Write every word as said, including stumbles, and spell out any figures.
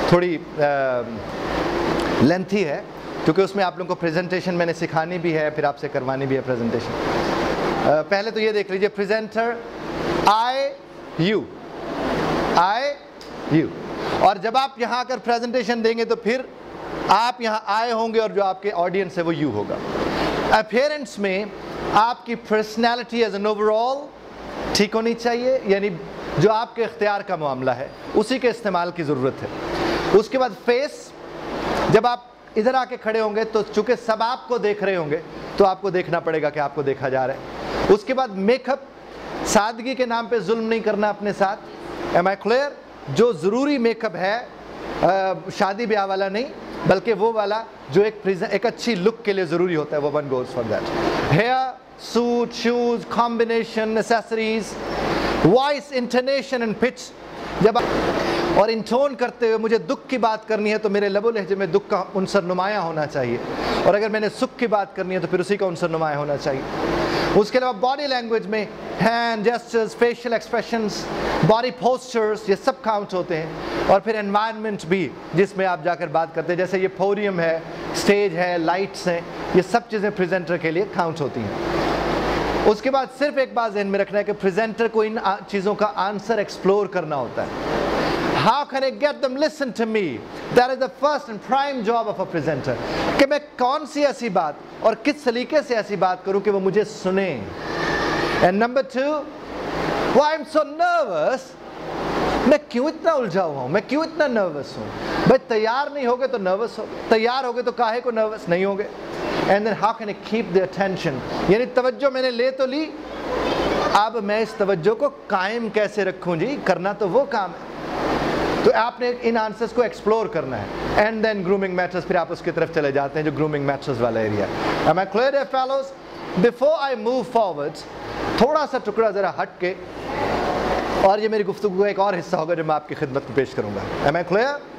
تھوڑی لینتھی ہے کیونکہ اس میں آپ لوگوں کو پریزنٹیشن میں نے سکھانی بھی ہے، پھر آپ سے کروانی بھی ہے پریزنٹیشن. پہلے تو یہ دیکھ لیجئے presenter I you I you, اور جب آپ یہاں کر پریزنٹیشن دیں گے تو پھر آپ یہاں آئے ہوں گے اور جو آپ کے آڈینس ہے وہ یو ہوگا. اپیرنس میں آپ کی personality as an overall ٹھیک ہونی چاہیے، یعنی جو آپ کے اختیار کا معاملہ ہے اسی کے استعمال کی ضرورت ہے. اس کے بعد فیس، جب آپ ادھر آ کے کھڑے ہوں گے تو چونکہ سب آپ کو دیکھ رہے ہوں گے تو آپ کو دیکھنا پڑے گا کہ آپ کو دیکھا جا رہا ہے. اس کے بعد میک اپ، سادگی کے نام پہ ظلم نہیں کرنا اپنے ساتھ. Am I clear? جو ضروری میک اپ ہے شادی بیاہ والا نہیں بلکہ وہ والا جو ایک ایک اچھی لک کے لیے ضروری ہوتا ہے، وہ one goes for that. Hair, suit, shoes, combination, accessories, voice, intonation and pitch. جب اور انٹون کرتے ہوئے مجھے دکھ کی بات کرنی ہے تو میرے لب و لہجے میں دکھ کا عنصر نمایاں ہونا چاہیے، اور اگر میں نے سکھ کی بات کرنی ہے تو پھر اسی کا عنصر نمایاں ہونا چاہیے. اس کے علاوہ باڈی لینگویج میں hand gestures, facial expressions, body postures, یہ سب کاؤنٹ ہوتے ہیں. اور پھر انوائرمنٹ بھی جس میں آپ جا کر بات کرتے ہیں، جیسے یہ پوڈیم ہے، اسٹیج ہے، لائٹس ہیں، یہ سب چیزیں پریزنٹر کے لیے کاؤنٹ ہوتی ہیں. اس کے بعد صرف ایک بات ذہن میں رکھنا ہے کہ پریزنٹر کو ان چیزوں کا آنسر ایکسپلور کرنا ہوتا ہے. How can I get them listen to me? That is the first and prime job of a presenter. کہ میں کون سی ایسی بات اور کس سلیقے سے ایسی بات کروں کہ وہ مجھے سنیں. And number two, why I'm so nervous? میں کیوں اتنا الجھا ہوا ہوں، میں کیوں اتنا نروس ہوں؟ بھائی تیار نہیں ہوگے تو نروس ہوگے، تیار ہوگے تو کاہے کو نروس نہیں ہوگے. And then how can I keep their attention? یعنی توجہ میں نے لے تو لی، اب میں اس توجہ کو قائم کیسے رکھوں؟ جی کرنا تو وہ کام ہے. تو آپ نے ان آنسرز کو ایکسپلور کرنا ہے. اینڈ دین گرومنگ میٹرز، پھر آپ اس کی طرف چلے جاتے ہیں جو گرومنگ میٹرز والا ایریا ہے. Am I clear dear fellows? Before I move forward، تھوڑا سا ٹکڑا ذرا ہٹ کے، اور یہ میری گفتگو کا ایک اور حصہ ہوگا جو میں آپ کی خدمت میں پیش کروں گا. Am I clear?